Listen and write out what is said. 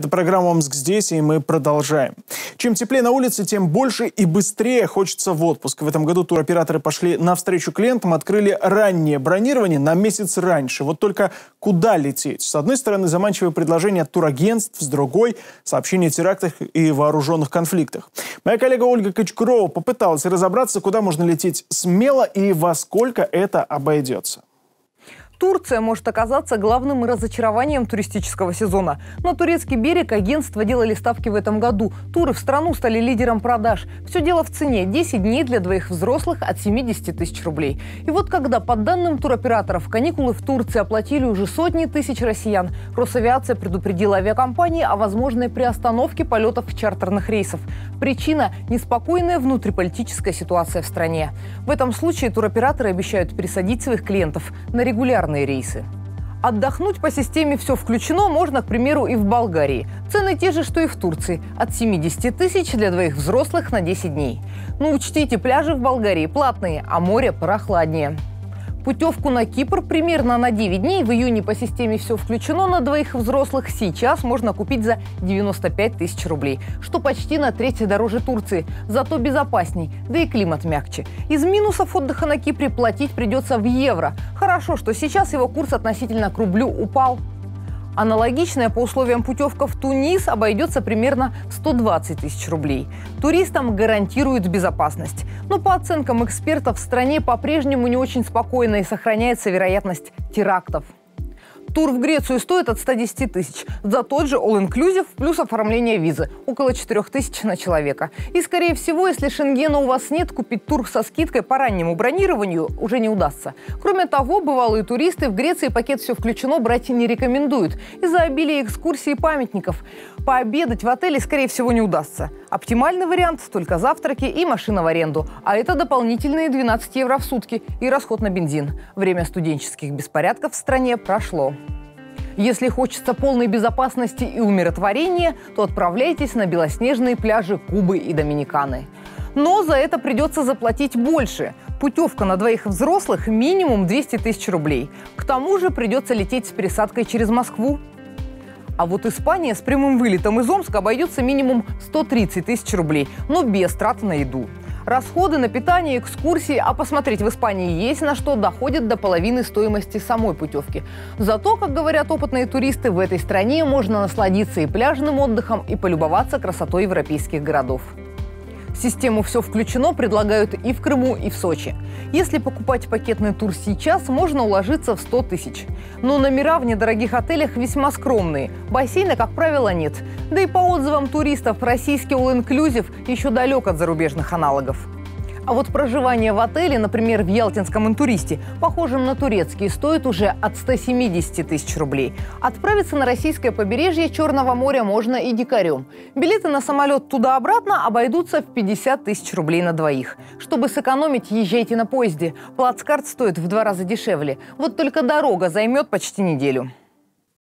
Это программа «Омск здесь», и мы продолжаем. Чем теплее на улице, тем больше и быстрее хочется в отпуск. В этом году туроператоры пошли навстречу клиентам, открыли раннее бронирование на месяц раньше. Вот только куда лететь? С одной стороны, заманчивое предложение от турагентств, с другой – сообщения о терактах и вооруженных конфликтах. Моя коллега Ольга Кочкурова попыталась разобраться, куда можно лететь смело и во сколько это обойдется. Турция может оказаться главным разочарованием туристического сезона. На турецкий берег агентства делали ставки в этом году. Туры в страну стали лидером продаж. Все дело в цене. 10 дней для двоих взрослых от 70 тысяч рублей. И вот когда, по данным туроператоров, каникулы в Турции оплатили уже сотни тысяч россиян, Росавиация предупредила авиакомпании о возможной приостановке полетов чартерных рейсов. Причина – неспокойная внутриполитическая ситуация в стране. В этом случае туроператоры обещают пересадить своих клиентов на регулярные рейсы. Отдохнуть по системе «Все включено» можно, к примеру, и в Болгарии. Цены те же, что и в Турции. От 70 тысяч для двоих взрослых на 10 дней. Но учтите, пляжи в Болгарии платные, а море прохладнее. Путевку на Кипр примерно на 9 дней в июне по системе «Все включено» на двоих взрослых сейчас можно купить за 95 тысяч рублей, что почти на треть дороже Турции, зато безопасней, да и климат мягче. Из минусов отдыха на Кипре платить придется в евро. Хорошо, что сейчас его курс относительно к рублю упал. Аналогичная по условиям путевка в Тунис обойдется примерно в 120 тысяч рублей. Туристам гарантируют безопасность. Но по оценкам экспертов в стране по-прежнему не очень спокойно и сохраняется вероятность терактов. Тур в Грецию стоит от 110 тысяч. За тот же all-inclusive плюс оформление визы. Около 4 тысяч на человека. И, скорее всего, если шенгена у вас нет, купить тур со скидкой по раннему бронированию уже не удастся. Кроме того, бывалые туристы в Греции пакет «Все включено» брать не рекомендуют из-за обилия экскурсий и памятников. Пообедать в отеле, скорее всего, не удастся. Оптимальный вариант – только завтраки и машина в аренду. А это дополнительные 12 евро в сутки и расход на бензин. Время студенческих беспорядков в стране прошло. Если хочется полной безопасности и умиротворения, то отправляйтесь на белоснежные пляжи Кубы и Доминиканы. Но за это придется заплатить больше. Путевка на двоих взрослых минимум 200 тысяч рублей. К тому же придется лететь с пересадкой через Москву. А вот Испания с прямым вылетом из Омска обойдется минимум 130 тысяч рублей, но без трат на еду. Расходы на питание, экскурсии, а посмотреть в Испании есть на что, доходят до половины стоимости самой путевки. Зато, как говорят опытные туристы, в этой стране можно насладиться и пляжным отдыхом, и полюбоваться красотой европейских городов. Систему «Все включено» предлагают и в Крыму, и в Сочи. Если покупать пакетный тур сейчас, можно уложиться в 100 тысяч. Но номера в недорогих отелях весьма скромные. Бассейна, как правило, нет. Да и по отзывам туристов, российский all-inclusive еще далек от зарубежных аналогов. А вот проживание в отеле, например, в ялтинском интуристе, похожем на турецкий, стоит уже от 170 тысяч рублей. Отправиться на российское побережье Черного моря можно и дикарем. Билеты на самолет туда-обратно обойдутся в 50 тысяч рублей на двоих. Чтобы сэкономить, езжайте на поезде. Плацкарт стоит в 2 раза дешевле. Вот только дорога займет почти неделю.